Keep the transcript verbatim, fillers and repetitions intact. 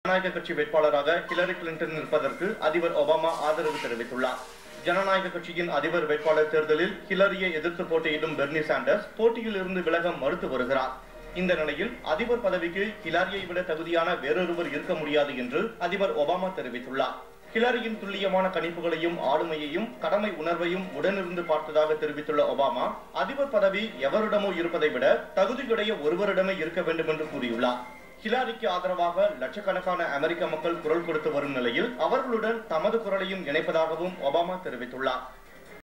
ஜனநாயக கட்சி வேட்பாளராக ஹிலரி கிளின்டன் இருப்பதற்கு அதிபர் ஒபாமா ஆதரவு தெரிவித்துள்ளார். ஜனநாயக கட்சியின் அதிபர் வேட்பாளர் தேர்தலில் ஹிலரியை எதிர்த்து போட்டியிடும் பெர்னி சாண்டர்ஸ் போட்டியில் இருந்து விலக மறுத்து வருகிறார். இந்த நிலையில் அதிபர் பதவிக்கு ஹிலரியை விட தகுதியான வேறொருவர் இருக்க முடியாது என்று அதிபர் ஒபாமா தெரிவித்துள்ளார். ஹிலரியின் துல்லியமான கணிப்புகளையும் ஆளுமையையும் கடமை உணர்வையும் உடனிருந்து பார்த்ததாக தெரிவித்துள்ள ஒபாமா, அதிபர் பதவி எவரிடமோ இருப்பதை விட தகுதியுடைய ஒருவரிடமே இருக்க வேண்டும் என்று கூறியுள்ளார். ஹிலாரிக்கு ஆதரவாக லட்சக்கணக்கான அமெரிக்க மக்கள் குரல் கொடுத்து வரும் நிலையில் அவர்களுடன் தமது குரலையும் இணைப்பதாகவும் ஒபாமா தெரிவித்துள்ளார்.